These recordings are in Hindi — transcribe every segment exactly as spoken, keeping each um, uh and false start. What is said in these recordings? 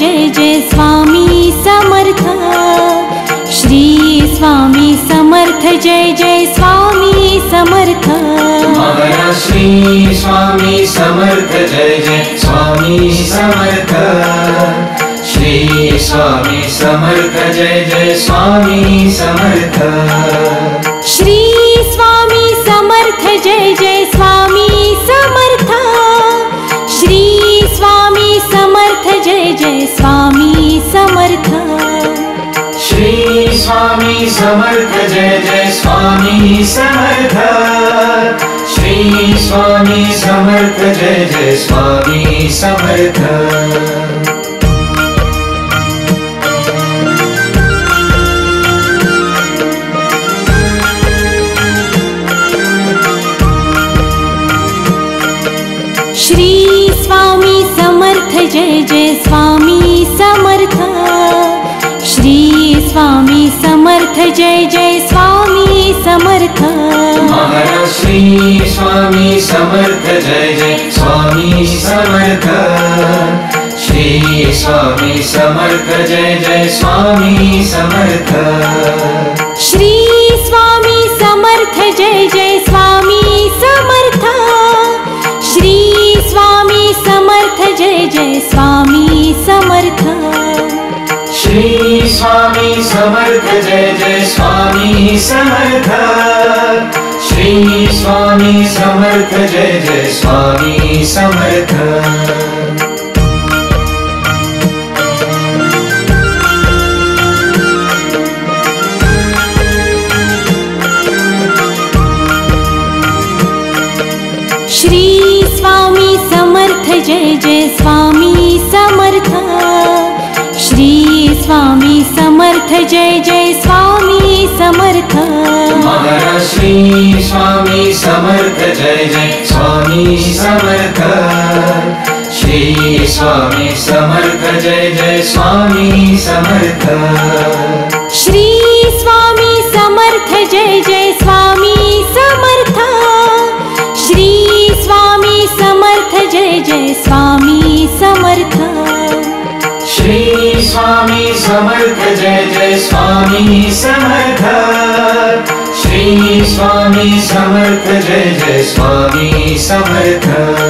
जय जय स्वामी समर्थ। श्री स्वामी समर्थ जय जय स्वामी समर्थ। महाराज श्री स्वामी समर्थ जय जय स्वामी समर्थ। श्री स्वामी समर्थ जय जय स्वामी समर्थ। श्री स्वामी समर्थ जय जय स्वामी समर्थ। श्री स्वामी समर्थ जय जय स्वामी समर्थ। श्री स्वामी समर्थ जय जय स्वामी समर्थ। श्री स्वामी समर्थ जय जय स्वामी समर्थ। श्री स्वामी समर्थ जय जय स्वामी समर्थ। श्री स्वामी समर्थ जय जय स्वामी समर्थ। महाराज श्री स्वामी समर्थ जय जय स्वामी समर्थ। श्री स्वामी समर्थ जय जय स्वामी समर्थ। श्री स्वामी समर्थ जय जय स्वामी समर्थ। श्री स्वामी समर्थ जय जय स्वामी समर्थ। श्री स्वामी समर्थ जय जय स्वामी समर्थ। श्री स्वामी समर्थ जय जय स्वामी समर्थ। श्री स्वामी समर्थ जय जय स्वामी समर्थ। श्री स्वामी समर्थ जय जय स्वामी समर्थ। महाराज श्री स्वामी समर्थ जय जय स्वामी समर्थ। श्री स्वामी समर्थ जय जय स्वामी समर्थ। श्री स्वामी समर्थ जय जय स्वामी समर्थ। श्री स्वामी समर्थ जय जय स्वामी समर्थ। श्री स्वामी समर्थ जय जय स्वामी समर्थ। श्री स्वामी समर्थ जय जय स्वामी समर्थ।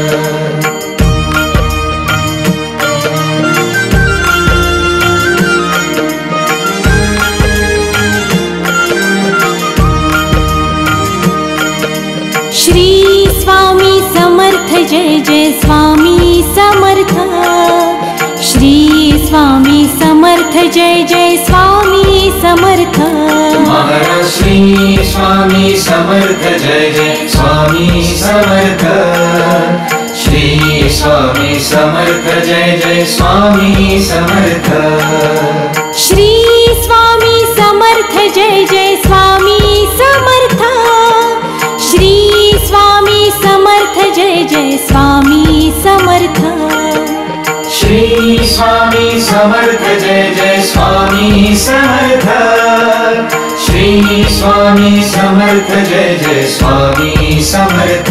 श्री स्वामी समर्थ जय जय स्वामी समर्थ। श्री स्वामी समर्थ जय जय स्वामी समर्थ। महाराज श्री स्वामी समर्थ जय जय स्वामी समर्थ। श्री स्वामी समर्थ जय जय स्वामी समर्थ। श्री स्वामी समर्थ जय जय स्वामी समर्थ। श्री स्वामी समर्थ जय जय स्वामी समर्थ। श्री स्वामी समर्थ जय जय स्वामी समर्थ। श्री स्वामी समर्थ जय जय स्वामी समर्थ।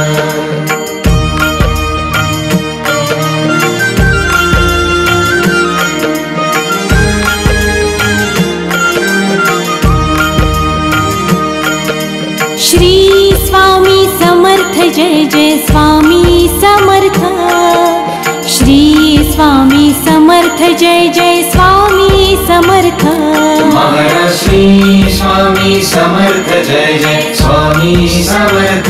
श्री स्वामी समर्थ जय जय स्वामी समर्थ। श्री स्वामी समर्थ जय जय स्वामी समर्थ। महाराज श्री स्वामी समर्थ जय जय स्वामी समर्थ।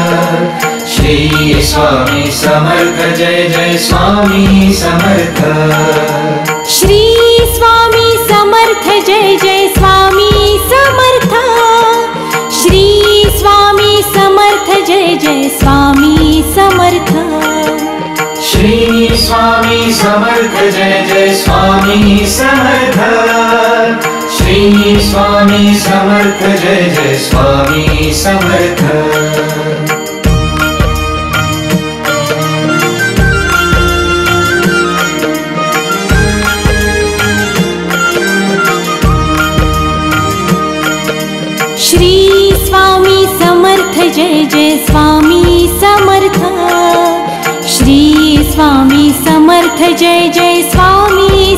श्री स्वामी समर्थ जय जय स्वामी समर्थ। श्री स्वामी समर्थ जय जय स्वामी समर्थ। श्री स्वामी समर्थ जय जय स्वामी समर्थ। श्री स्वामी समर्थ जय जय स्वामी समर्थ। श्री स्वामी समर्थ जय जय स्वामी समर्थ। श्री स्वामी समर्थ जय जय स्वामी समर्थ। श्री स्वामी समर्थ जय जय स्वामी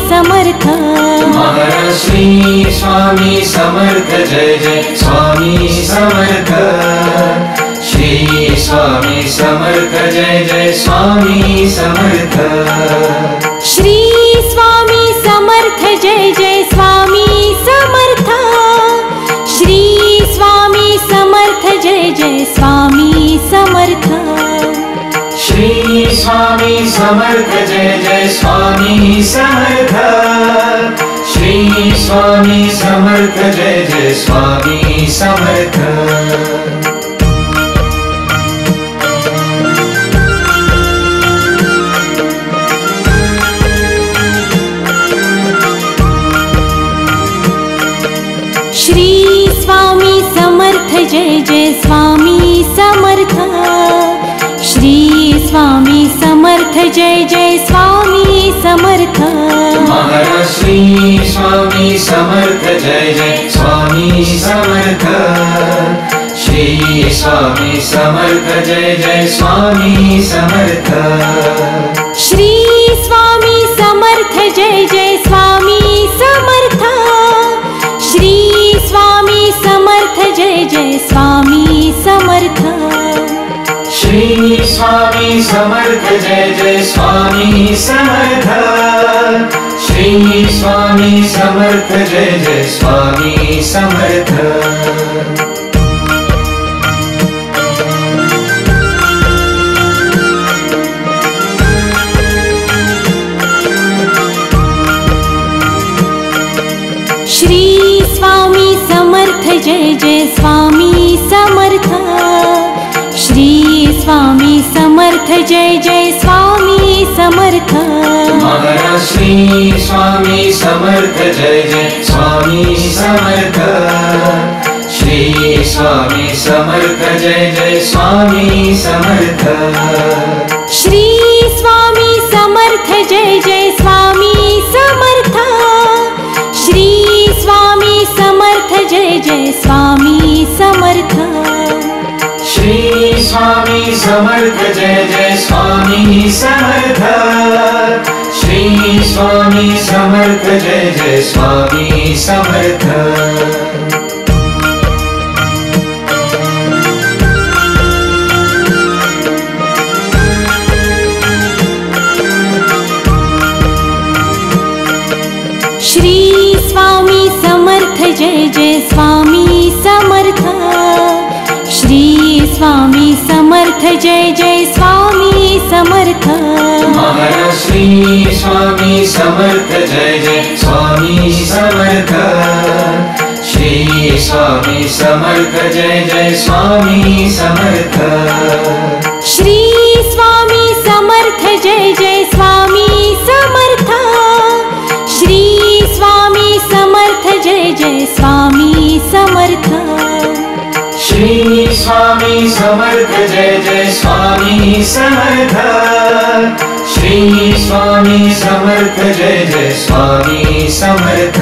समर्थ। महाराज श्री स्वामी समर्थ जय जय स्वामी समर्थ। श्री स्वामी समर्थ जय जय स्वामी समर्थ। श्री स्वामी समर्थ जय जय स्वामी समर्थ। श्री स्वामी समर्थ जय जय स्वामी समर्थ। श्री स्वामी समर्थ जय जय स्वामी समर्थ। श्री स्वामी समर्थ जय जय स्वामी समर्थ। श्री स्वामी समर्थ जय जय स्वामी समर्थ। श्री स्वामी समर्थ जय जय स्वामी समर्थ। महाराज श्री स्वामी समर्थ जय जय स्वामी समर्थ। श्री स्वामी समर्थ जय जय स्वामी समर्थ। श्री स्वामी समर्थ जय जय स्वामी समर्थ। श्री स्वामी समर्थ जय जय स्वामी समर्थ। श्री स्वामी समर्थ जय जय स्वामी समर्थ। श्री स्वामी समर्थ जय जय स्वामी समर्थ। श्री स्वामी समर्थ जय जय स्वामी समर्थ। श्री स्वामी समर्थ जय जय स्वामी समर्थ। महाराज श्री स्वामी समर्थ जय जय स्वामी समर्थ। श्री स्वामी समर्थ जय जय स्वामी समर्थ। श्री स्वामी समर्थ जय जय स्वामी समर्थ। श्री स्वामी समर्थ जय जय स्वामी समर्थ। श्री स्वामी समर्थ जय जय स्वामी समर्थ। श्री स्वामी समर्थ जय जय स्वामी समर्थ। श्री स्वामी समर्थ जय जय स्वामी समर्थ। श्री स्वामी समर्थ जय जय स्वामी समर्थ। महाराज श्री स्वामी समर्थ जय जय स्वामी समर्थ। श्री स्वामी समर्थ जय जय स्वामी समर्थ। श्री स्वामी समर्थ जय जय स्वामी समर्थ। श्री स्वामी समर्थ जय जय स्वामी समर्थ। श्री स्वामी समर्थ जय जय स्वामी समर्थ। श्री स्वामी समर्थ जय जय स्वामी समर्थ।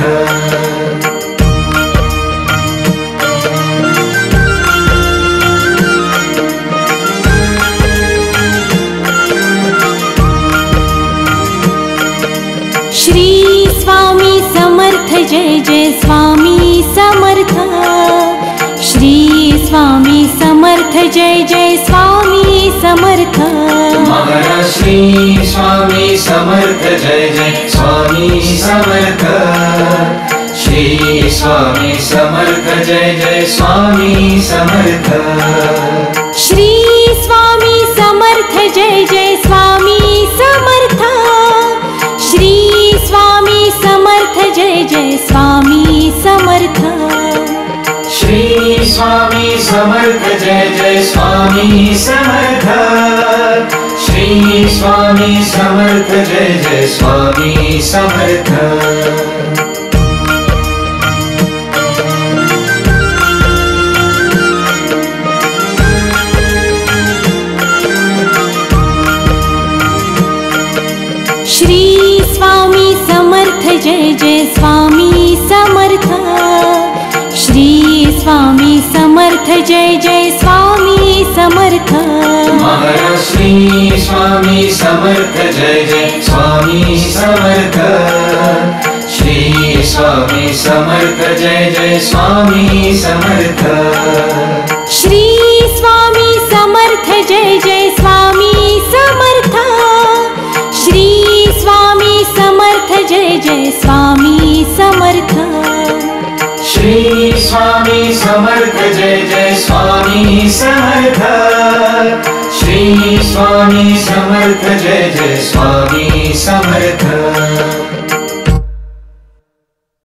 श्री स्वामी समर्थ जय जय स्वामी समर्थ। श्री स्वामी समर्थ जय जय स्वामी समर्थ। महाराज श्री स्वामी समर्थ जय जय स्वामी समर्थ। श्री स्वामी समर्थ जय जय स्वामी समर्थ। श्री स्वामी समर्थ जय जय स्वामी समर्थ। श्री स्वामी समर्थ जय जय स्वामी समर्थ। श्री स्वामी समर्थ जय जय स्वामी समर्थ। श्री स्वामी समर्थ जय जय स्वामी समर्थ। श्री स्वामी समर्थ जय जय स्वामी समर्थ। श्री स्वामी समर्थ जय जय स्वामी समर्थ। महाराज श्री स्वामी समर्थ जय जय स्वामी समर्थ। श्री स्वामी समर्थ जय जय स्वामी समर्थ। श्री स्वामी समर्थ जय जय स्वामी समर्थ। श्री स्वामी समर्थ जय जय स्वामी समर्थ। श्री स्वामी समर्थ जय जय स्वामी समर्थ। श्री स्वामी समर्थ जय जय स्वामी समर्थ।